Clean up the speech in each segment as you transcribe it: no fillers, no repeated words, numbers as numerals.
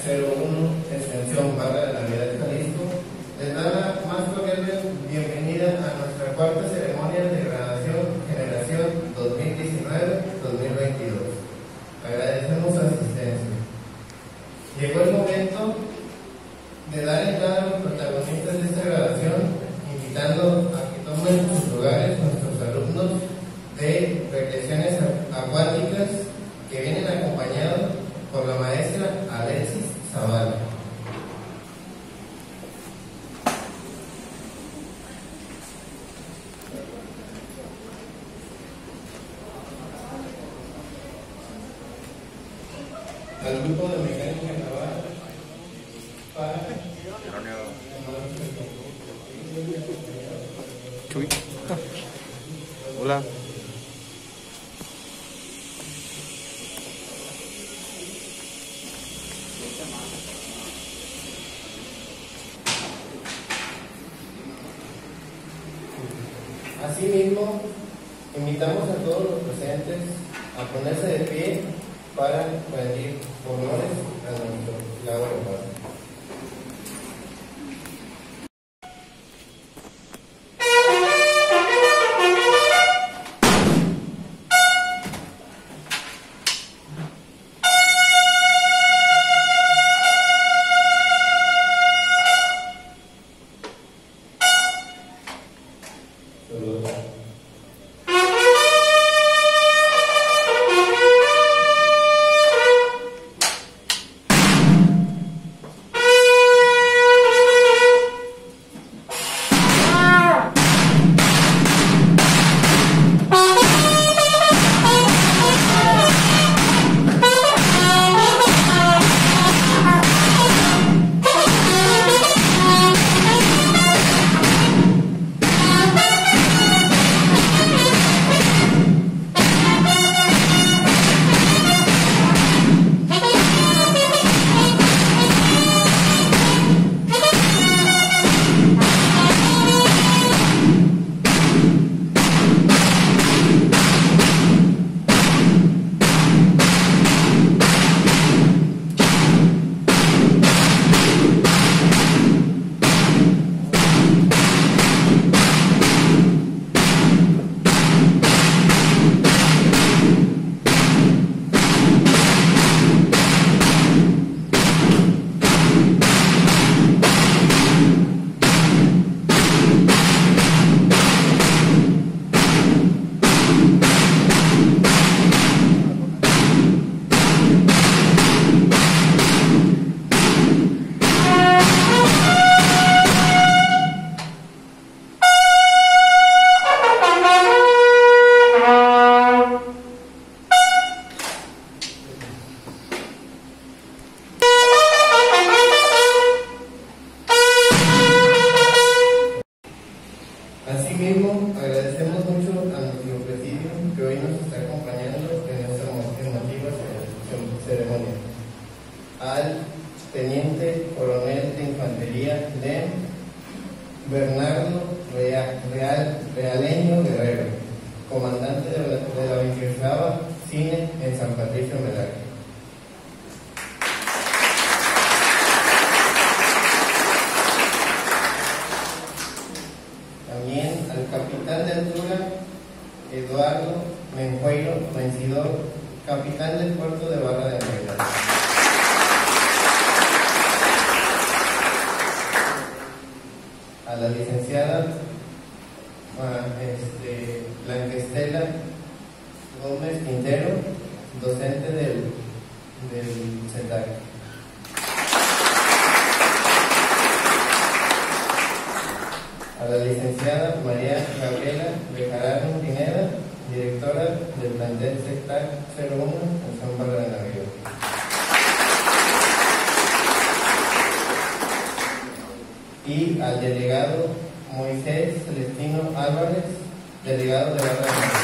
01, extensión Barra de Navidad de Jalisco, les da la más cordial bienvenida a nuestra cuarta ceremonia de graduación generación 2019-2022. Agradecemos su asistencia. Llegó el momento de dar entrada a los protagonistas de esta graduación, invitando a que tomen sus lugares nuestros alumnos de recreaciones acuáticas que vienen acompañados por la maestra Alexis Zavala. Al grupo de mecánica naval para hola. Asimismo, invitamos a todos los presentes a ponerse de pie para rendir honores a nuestro lago de paz. Asimismo, agradecemos mucho a nuestro presidio que hoy nos está acompañando en esta emotiva ceremonia. Al Teniente Coronel de Infantería LEM Bernardo Realeño Guerrero, comandante de la 28ª Cine en San Patricio Melaque. También al capitán de altura Eduardo Menjueiro Vencidor, capitán del puerto de Barra de Navidad. A la licenciada Blanca Estela Gómez Quintero, docente del CETAC. A la licenciada María Gabriela Bejarano Pineda, directora del plantel CETAC 01 en San Barra de Navidad. Y al delegado Moisés Celestino Álvarez, delegado de Barra de Navidad.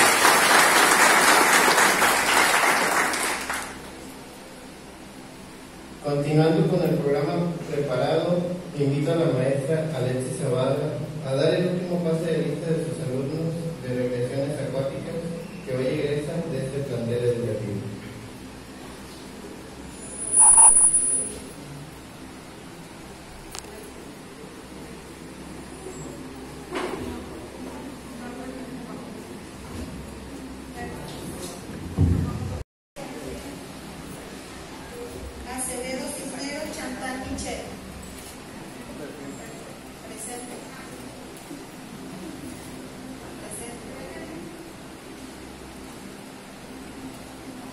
Continuando con el programa preparado, invito a la maestra Alexis Zavala a dar el último pase de lista de sus alumnos de recreaciones acuáticas que hoy egresan de este plantel educativo.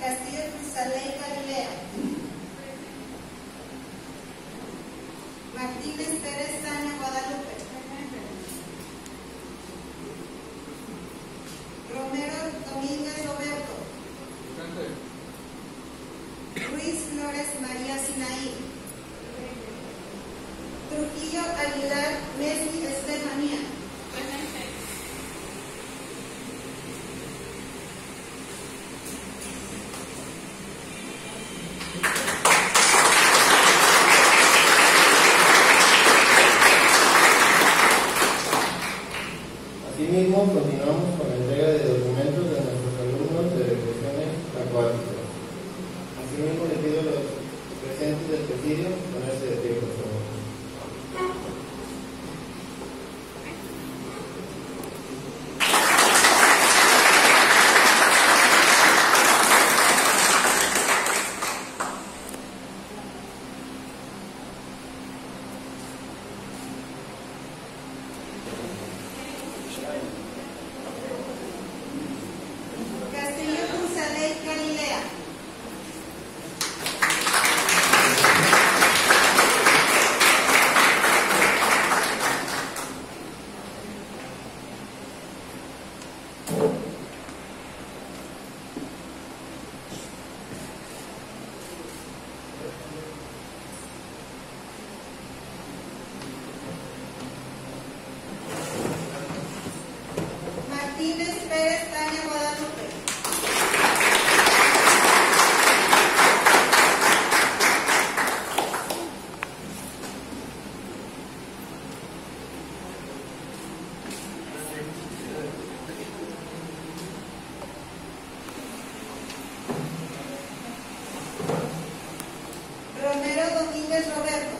Castillo Cruzaley Galilea. Martínez Pérez Tania Guadalupe. Romero Domínguez Roberto. Ruiz Flores María Sinaí. Trujillo Aguilar Messi Estefanía. Asimismo, continuamos con la entrega de documentos de nuestros alumnos de recreaciones acuáticas. Asimismo, le pido a los presentes del presidio ponerse de pie, por favor. Castillo Cruzaley Galilea. Martínez Pérez Tania Guadalupe. Romero Domínguez Roberto.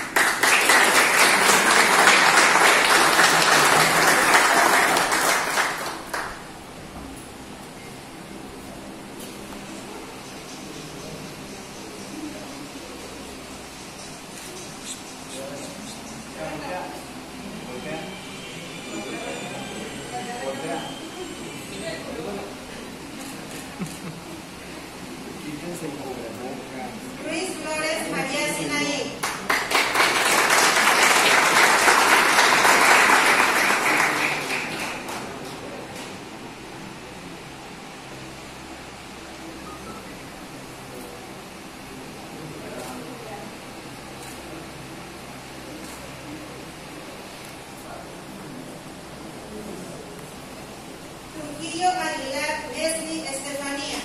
Ruiz Flores María Sinaí. Trujillo Aguilar Messi Estefanía.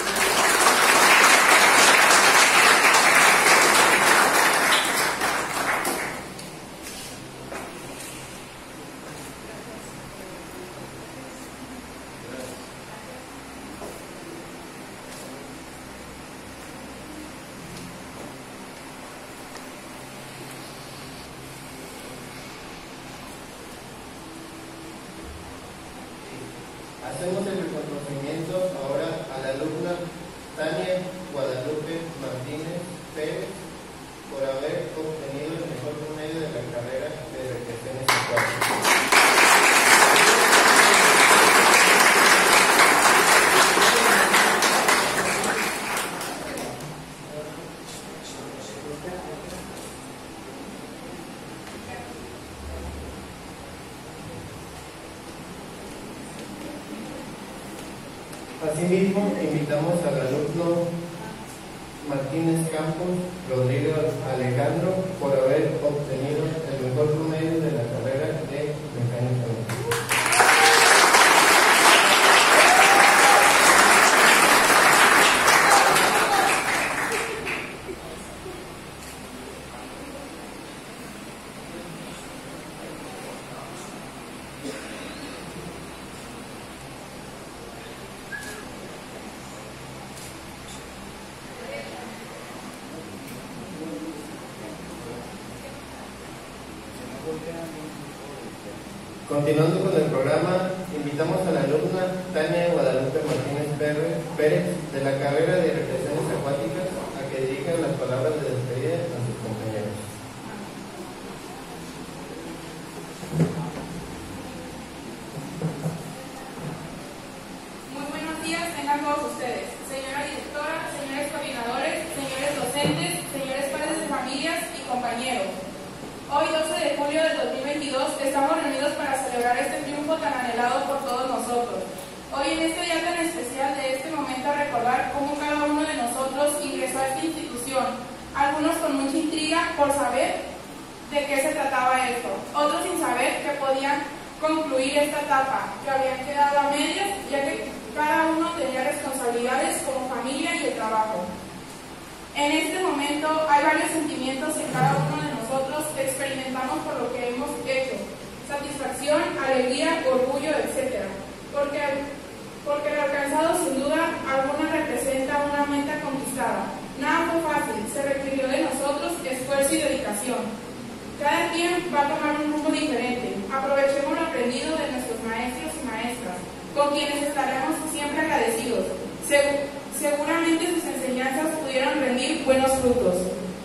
Hacemos el reconocimiento ahora a la alumna Tania Guadalupe Martínez Pérez por haber obtenido el mejor promedio de la carrera de recreaciones acuáticas. Asimismo, invitamos al alumno Martínez Campos Rodrigo Alejandro por haber obtenido el mejor promedio de la carrera de mecánica. Continuando con el programa, invitamos a la alumna Tania Guadalupe Martínez Pérez de la carrera de recreaciones acuáticas a que dirija las palabras de despedida a sus compañeros. Muy buenos días, tengan todos ustedes. Señora directora, compañeros. Hoy, 12 de julio del 2022, estamos reunidos para celebrar este triunfo tan anhelado por todos nosotros. Hoy, en este día tan especial, de este momento a recordar cómo cada uno de nosotros ingresó a esta institución, algunos con mucha intriga por saber de qué se trataba esto, otros sin saber que podían concluir esta etapa, que habían quedado a medias, ya que cada uno tenía responsabilidades como familia y el trabajo. En este momento hay varios sentimientos en cada uno de nosotros que experimentamos por lo que hemos hecho: satisfacción, alegría, orgullo, etc. Porque lo alcanzado sin duda alguna representa una meta conquistada. Nada fue fácil, se requirió de nosotros esfuerzo y dedicación. Cada quien va a tomar un rumbo diferente. Aprovechemos lo aprendido de nuestros maestros y maestras, con quienes estaremos siempre agradecidos. Seguramente sus enseñanzas pudieron rendir buenos frutos.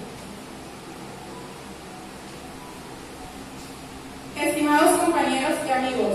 Estimados compañeros y amigos,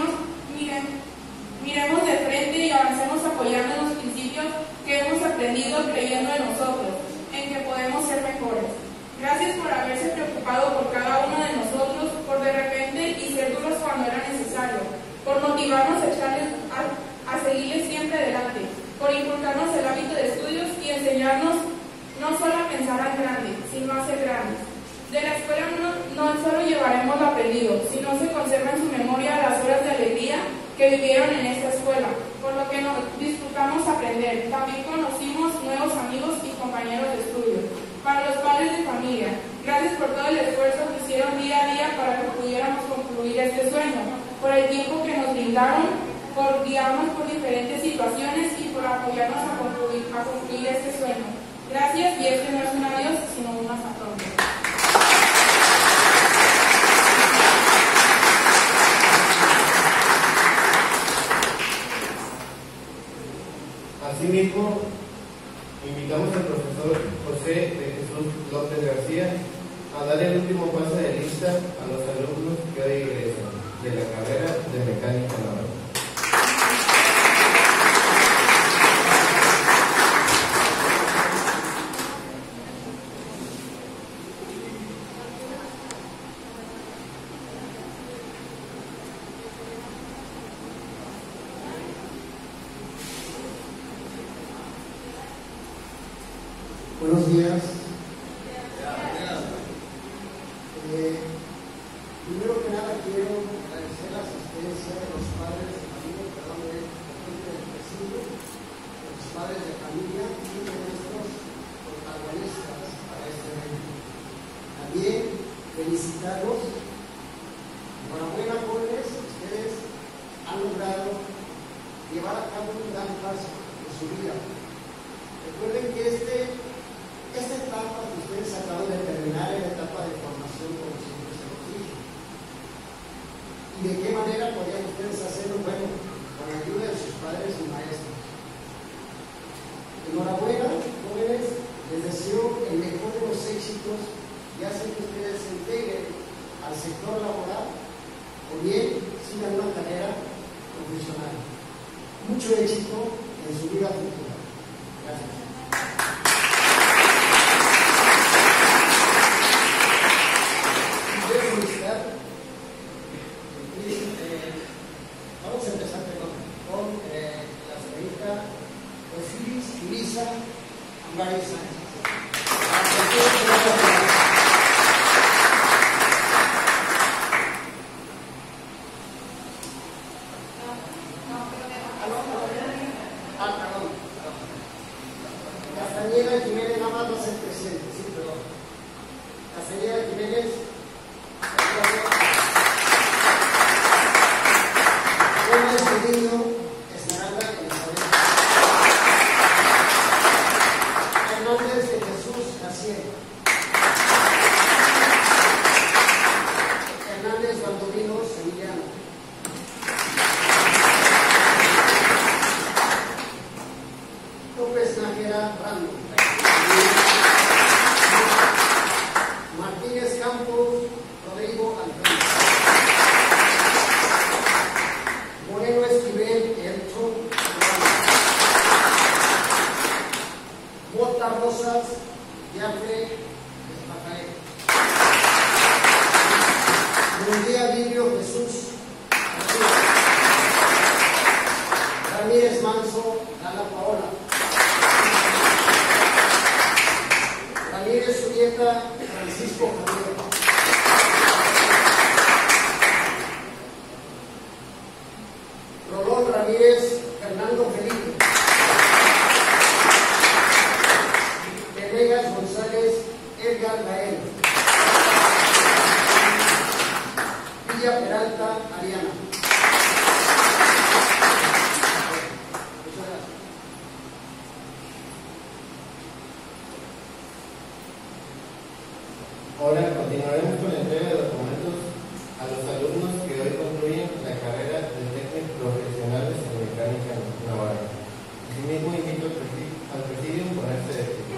miremos de frente y avancemos apoyando los principios que hemos aprendido, creyendo en nosotros, en que podemos ser mejores. Gracias por haberse preocupado por cada uno de nosotros, por de repente y ser duros cuando era necesario, por motivarnos a seguirles siempre adelante, por inculcarnos el hábito de estudios y enseñarnos no solo a pensar en grande, sino a ser grandes. De la escuela no solo llevaremos lo aprendido, sino se conserva en su memoria las horas de alegría que vivieron en esta escuela, por lo que nos disfrutamos aprender. También conocimos nuevos amigos y compañeros de estudio. Para los padres de familia, gracias por todo el esfuerzo que hicieron día a día para que pudiéramos concluir este sueño, por el tiempo que nos brindaron, por guiarnos por diferentes situaciones y por apoyarnos a concluir este sueño. Gracias, y este no es un adiós, sino un hasta pronto. Asimismo, invitamos al profesor José de Jesús López García a dar el último pase de lista a los alumnos que hoy egresan de la carrera de mecánica naval. Buenos días. Primero que nada quiero agradecer la asistencia de los padres de familia, del presidio, de los padres de familia y de nuestros protagonistas para este evento. También felicitarlos. Enhorabuena, jóvenes, ustedes han logrado llevar a cabo un gran paso en su vida. Recuerden que esta etapa que ustedes acaban de terminar es la etapa de formación, como siempre se los dije. ¿Y de qué manera podrían ustedes hacerlo? Bueno, con la ayuda de sus padres y maestros. Enhorabuena, jóvenes, les deseo el mejor de los éxitos, ya sea que ustedes se integren al sector laboral o bien sigan una carrera profesional. Mucho éxito en su vida futura. Gracias. Urquieta Francisco Javier. Rolón Ramírez Fernando Felipe. Venegas González Edgar Gael. Villa Peralta Ariana. Muchas gracias. Ahora continuaremos con la entrega de documentos a los alumnos que hoy concluyen la carrera de técnicos profesionales en mecánica naval. Asimismo, invito al presidium a ponerse de pie.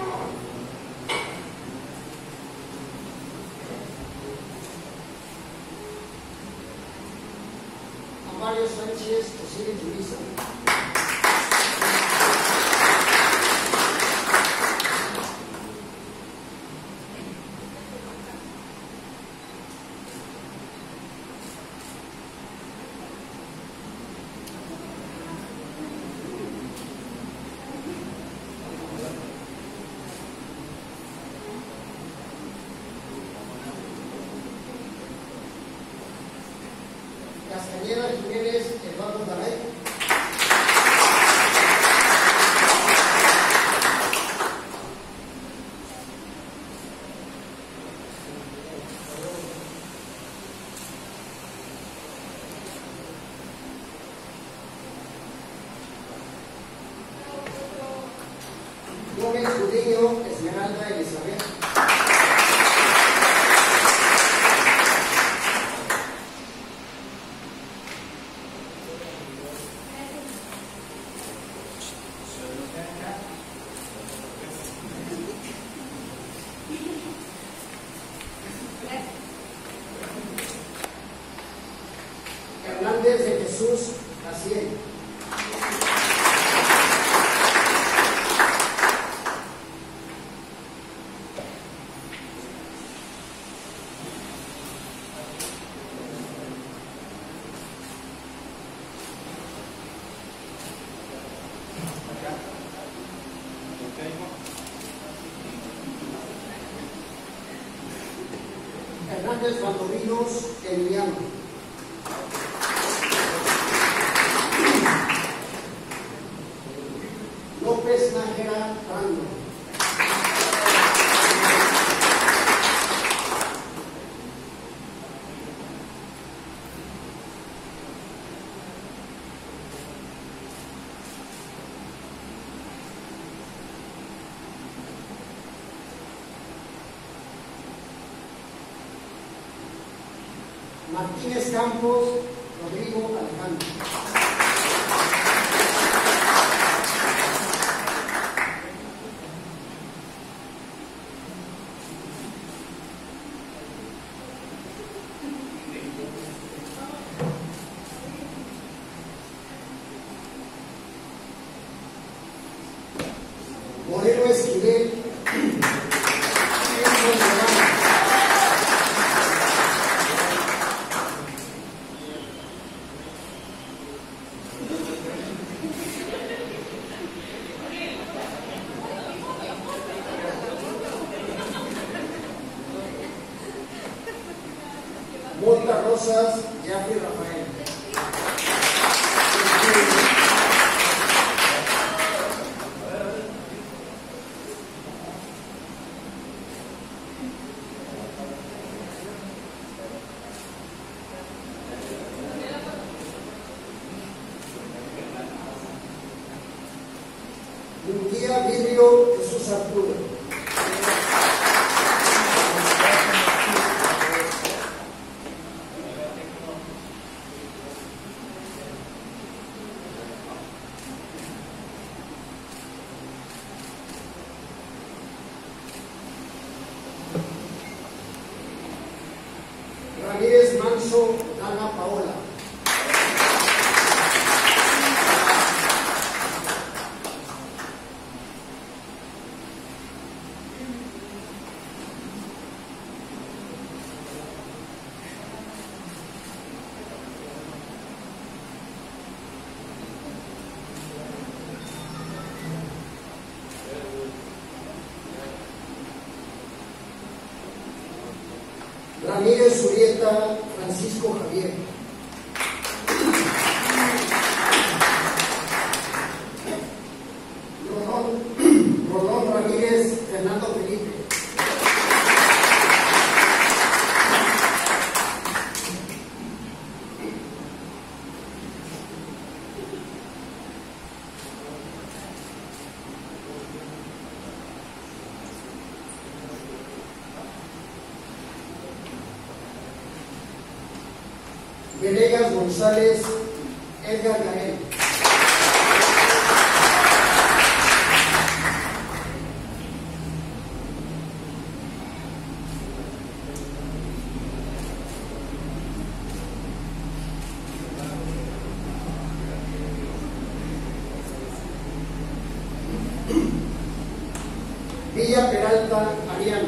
Mario Sánchez Osiris Yuriza. Castañeda Jiménez Eduardo Garay. Gómez Gudiño Esmeralda Elizabeth. Hernández de Jesús Jaciel. Hernández Valdovinos Emiliano. López Nájera Brando. Martínez Campos Rodrigo Alejandro. Moreno Esquivel. Monta Rosas Jeffrey Rafael. Munguía Vidrio Jesús Arturo. Ramírez Manso Dana Paola. Ramírez Urieta Francisco Javier. Rolón Ramírez Fernando Felipe. Venegas González Edgar Gael. Villa Peralta Ariana.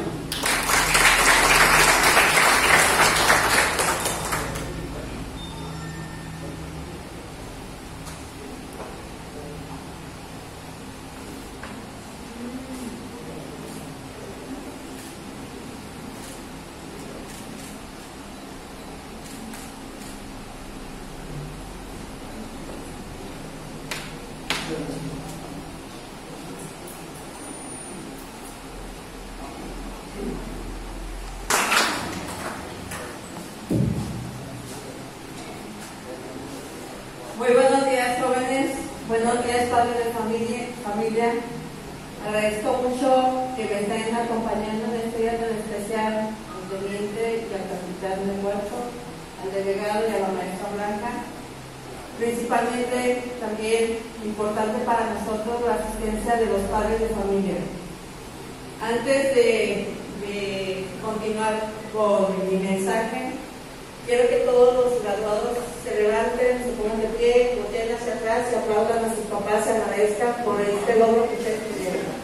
Muy buenos días, jóvenes. Buenos días, padres de familia. Agradezco mucho que me estén acompañando en este día tan especial al teniente y al capitán del cuerpo, al delegado y a la maestra Blanca. Principalmente, también importante para nosotros la asistencia de los padres de familia. Antes de continuar con mi mensaje, quiero que todos los graduados se levanten, se pongan de pie, volteen hacia atrás y aplaudan a sus papás y a la maestra por este logro que ustedes tuvieron.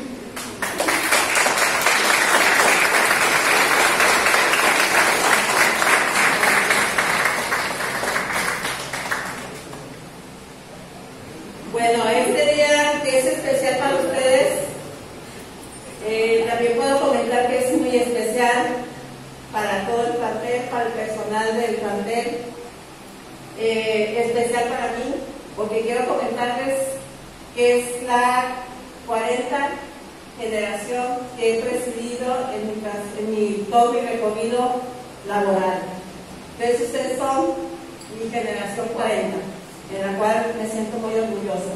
Bueno, este día que es especial para ustedes, también puedo comentar que es muy especial para todo el plantel, para el personal del plantel, especial para mí, porque quiero comentarles que es la 40 generación que he presidido en todo mi recorrido laboral. Entonces ustedes son mi generación 40, en la cual me siento muy orgullosa.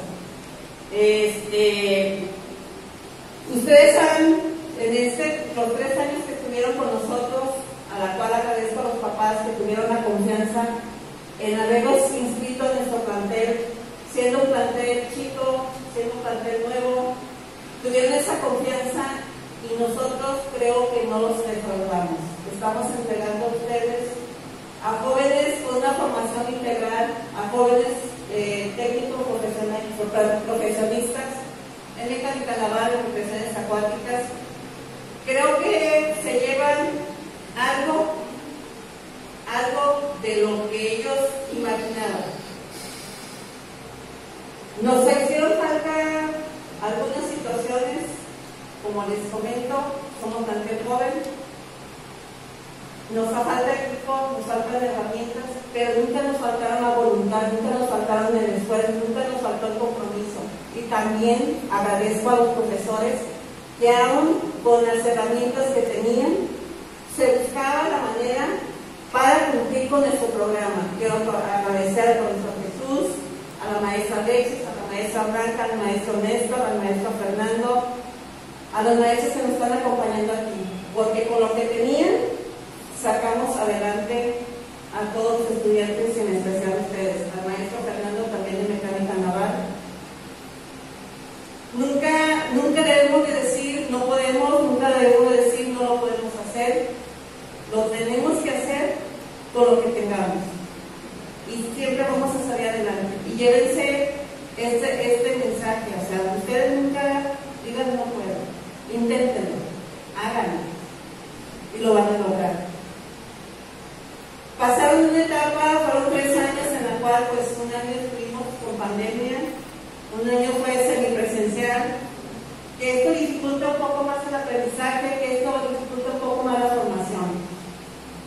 Ustedes saben, los 3 años que estuvieron con nosotros, a la cual agradezco a los papás que tuvieron la confianza en haberlos inscrito en nuestro plantel, siendo un plantel chico, siendo un plantel nuevo, tuvieron esa confianza y nosotros creo que no los defraudamos. Estamos entregando a ustedes, a jóvenes con una formación integral, a jóvenes técnicos profesionistas en mecánica naval, en profesiones acuáticas. Creo que se llevan algo de lo que ellos imaginaban. Nos hicieron falta algunas situaciones, como les comento, somos plantel joven, nos falta equipo, nos faltan herramientas, pero nunca nos faltaron la voluntad, nunca nos faltaron el esfuerzo, nunca nos faltó el compromiso. Y también agradezco a los profesores que aún con las herramientas que tenían, se buscaba la manera para cumplir con nuestro programa. Quiero agradecer al profesor Jesús, a la maestra Alexis, a la maestra Blanca, al maestro Néstor, al maestro Fernando, a los maestros que nos están acompañando aquí, porque con lo que tenían, sacamos adelante a todos los estudiantes y en especial a ustedes, al maestro Fernando también de mecánica naval. Nunca debemos de decir no podemos, nunca debemos de decir no lo podemos hacer. Lo tenemos que hacer con lo que tengamos y siempre vamos a salir adelante. Y llévense este mensaje, o sea, ustedes nunca digan no puedo, inténtenlo, háganlo y lo van a lograr. Pasaron una etapa, fueron 3 años en la cual pues un año estuvimos con pandemia, un año fue semipresencial, que esto dificulta un poco más el aprendizaje, que esto dificulta un poco más la formación.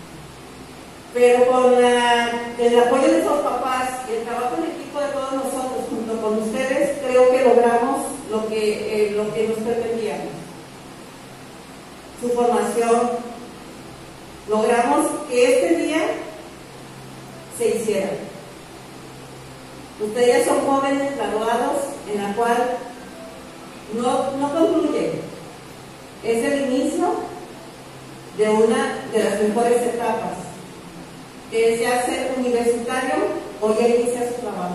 pero con el apoyo de esos papás y el trabajo en equipo de todos nosotros, junto con ustedes, creo que logramos lo que nos pretendíamos. Su formación, logramos que este día se hiciera. Ustedes ya son jóvenes graduados, en la cual no concluye. Es el inicio de una de las mejores etapas, que es ya ser universitario o ya inicia su trabajo.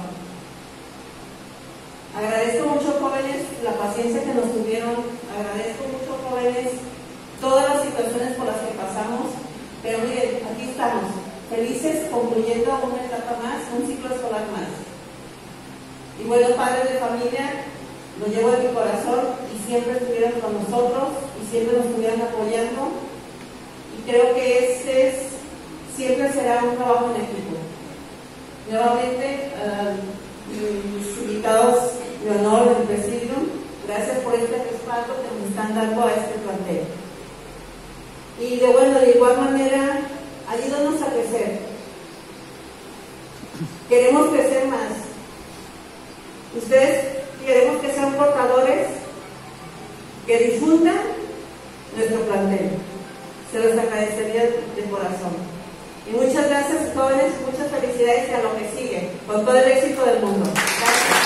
Agradezco mucho, jóvenes, la paciencia que nos tuvieron. Agradezco mucho, jóvenes, todas las situaciones por las que pasamos. Pero miren, aquí estamos, felices, concluyendo una etapa más, un ciclo escolar más. Y bueno, padres de familia, lo llevo en mi corazón y siempre estuvieron con nosotros y siempre nos estuvieron apoyando. Y creo que siempre será un trabajo en equipo. Nuevamente, mis invitados de honor del Presidium, gracias por este respaldo que nos están dando a este plantel. Y de igual manera, ayúdanos a crecer. Queremos crecer más. Ustedes queremos que sean portadores que difundan nuestro plantel. Se los agradecería de corazón. Y muchas gracias, jóvenes, muchas felicidades y a lo que sigue, con todo el éxito del mundo. Gracias.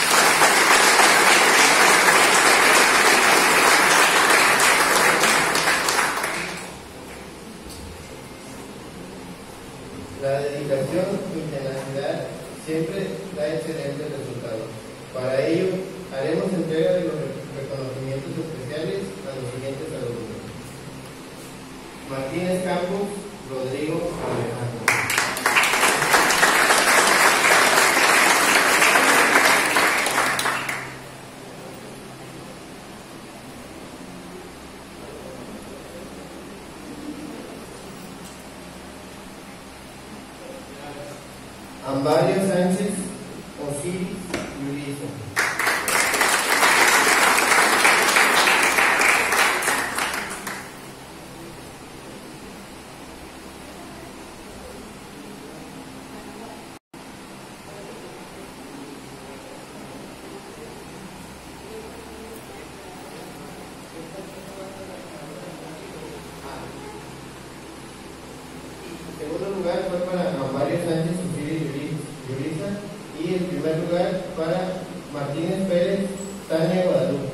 La dedicación y tenacidad siempre da excelentes resultados. Para ello, haremos entrega de los reconocimientos especiales a los siguientes alumnos: Martínez Campos, Rodrigo Alejandro. Ambario Sánchez, Osiris Yulisa. El segundo lugar fue para Ambario Sánchez, Osiris Yulisa, y el primer lugar para Martínez Pérez, Tania Guadalupe.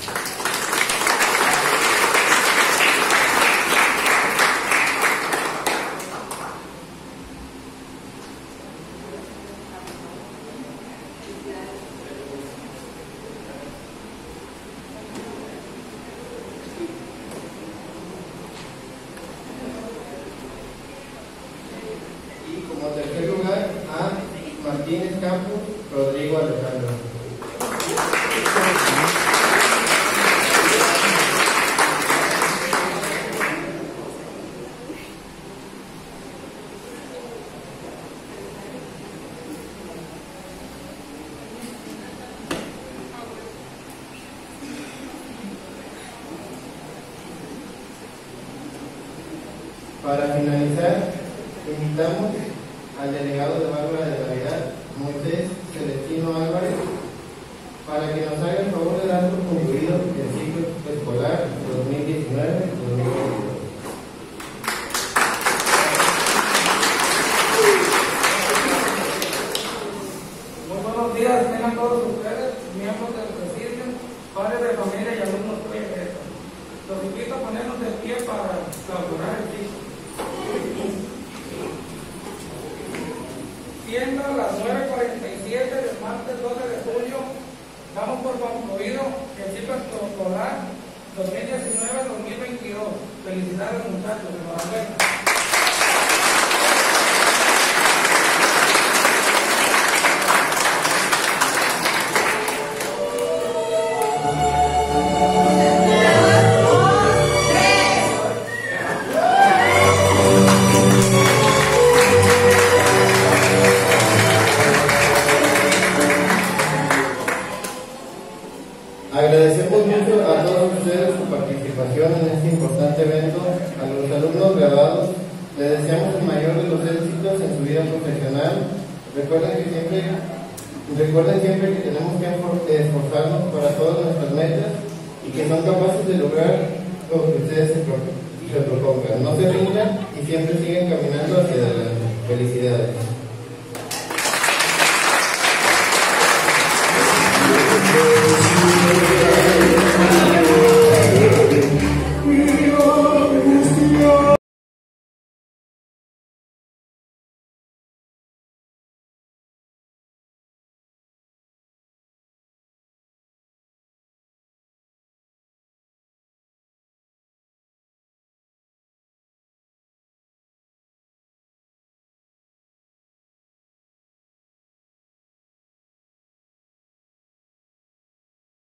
Y como tercer lugar a Martínez Campos, Rodrigo Alejandro. Para finalizar, invitamos al delegado de Bárbara de Navidad, Moisés Celestino Álvarez, para que nos haga el favor de dar por concluido el ciclo escolar 2019-2022. Muy buenos días, tengan todos ustedes, miembros del Presidium, padres de familia y alumnos proyectos. Los invito a ponernos de pie para clausurar el ciclo. Siendo las 9:47 del martes 12 de julio, damos por concluido el ciclo escolar 2019-2022. Felicidades, muchachos, enhorabuena. Agradecemos mucho a todos ustedes su participación en este importante evento. A los alumnos graduados les deseamos el mayor de los éxitos vida profesional. Recuerden siempre que tenemos que esforzarnos para todas nuestras metas y que son capaces de lograr lo que ustedes se propongan. No se rindan y siempre sigan caminando hacia adelante. Felicidades.